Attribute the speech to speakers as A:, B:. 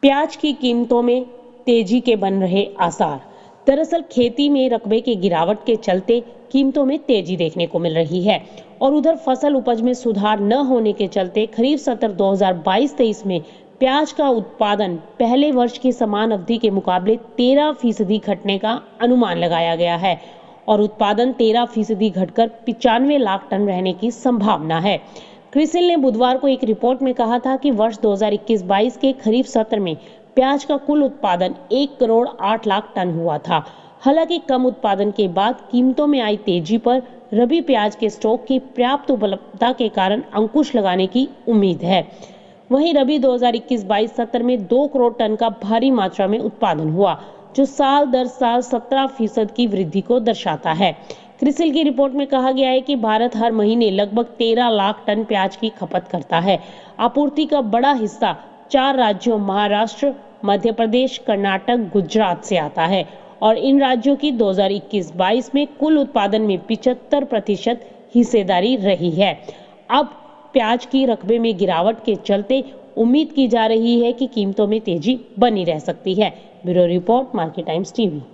A: प्याज की कीमतों में तेजी के बन रहे आसार। दरअसल खेती में रकबे की गिरावट के चलते कीमतों में तेजी देखने को मिल रही है और उधर फसल उपज में सुधार न होने के चलते खरीफ सत्र 2022-23 में प्याज का उत्पादन पहले वर्ष की समान अवधि के मुकाबले 13% घटने का अनुमान लगाया गया है और उत्पादन 13% घटकर 95 लाख टन रहने की संभावना है। क्रिसिल ने बुधवार को एक रिपोर्ट में कहा था कि वर्ष 2021-22 के खरीफ सत्र में प्याज का कुल उत्पादन 1 करोड़ 8 लाख टन हुआ था। हालांकि कम उत्पादन के बाद कीमतों में आई तेजी पर रबी प्याज के स्टॉक की पर्याप्त उपलब्धता के कारण अंकुश लगाने की उम्मीद है। वहीं रबी 2021-22 सत्र में 2 करोड़ टन का भारी मात्रा में उत्पादन हुआ, जो साल दर साल 17% की वृद्धि को दर्शाता है। क्रिसिल की रिपोर्ट में कहा गया है कि भारत हर महीने लगभग 13 लाख टन प्याज की खपत करता है। आपूर्ति का बड़ा हिस्सा 4 राज्यों महाराष्ट्र, मध्य प्रदेश, कर्नाटक, गुजरात से आता है और इन राज्यों की 2021-22 में कुल उत्पादन में 75% हिस्सेदारी रही है। अब प्याज की रकबे में गिरावट के चलते उम्मीद की जा रही है कि कीमतों में तेजी बनी रह सकती है। Bureau report, market times TV.